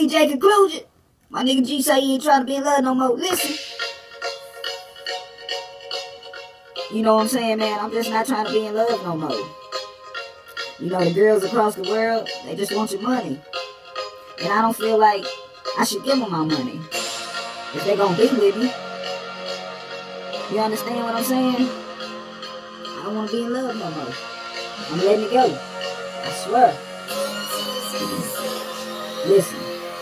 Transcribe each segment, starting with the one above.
DJ Conclusion. My nigga G say he ain't trying to be in love no more. Listen. You know what I'm saying, man? I'm just not trying to be in love no more. You know, the girls across the world, they just want your money. And I don't feel like I should give them my money if they gonna be with me. You understand what I'm saying? I don't want to be in love no more. I'm letting it go. I swear. Listen.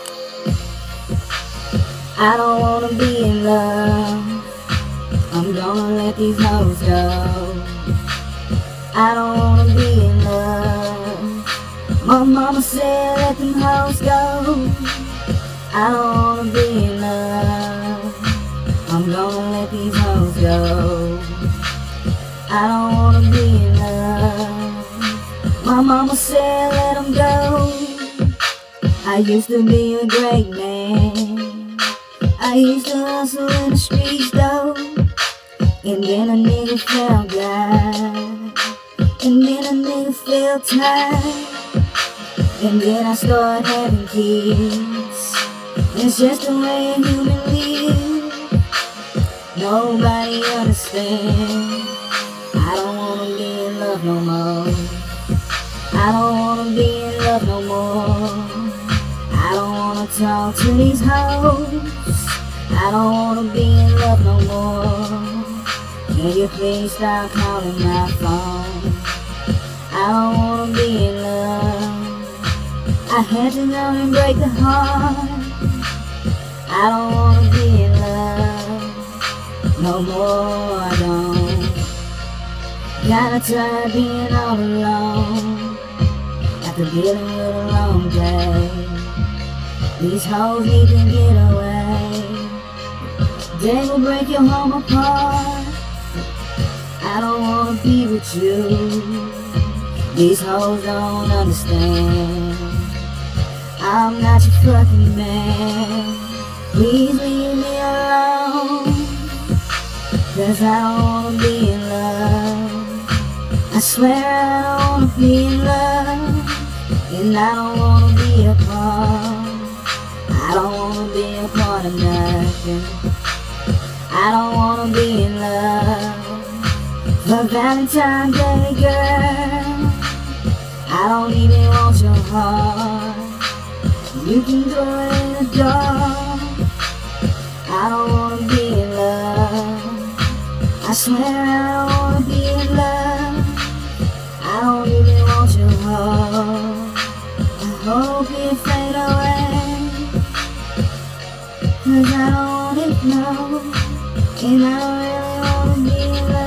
I don't want to be in love. I'm gonna let these hoes go. I don't want to be in love. My mama said let them hoes go. I don't want to be in love. I'm gonna let these hoes go. I don't want to be in love. My mama said let them go. I used to be a great man. I used to hustle in the streets though. And then a nigga felt God. And then a nigga felt tired. And then I started having kids. It's just the way a human lives. Nobody understands. I don't wanna be in love no more. I don't wanna be in love no more. I don't wanna talk to these hoes. I don't wanna be in love no more. Can you please stop calling my phone? I don't wanna be in love. I had to go and break the heart. I don't wanna be in love no more, I don't. Kinda tired being all alone after dealing with a long day. These hoes need to get away. They will break your home apart. I don't wanna be with you. These hoes don't understand. I'm not your fucking man. Please leave me alone. Cause I don't wanna be in love. I swear I don't wanna be in love. And I don't wanna be a part. I don't wanna be a part of nothing. I don't wanna be in love. For Valentine's Day, girl, I don't even want your heart. You can throw it in the dark. I don't wanna be in love. I swear I don't wanna be in love. I don't even want your heart. I hope it fade away. Cause I don't want it, no. And I don't really wanna be in love.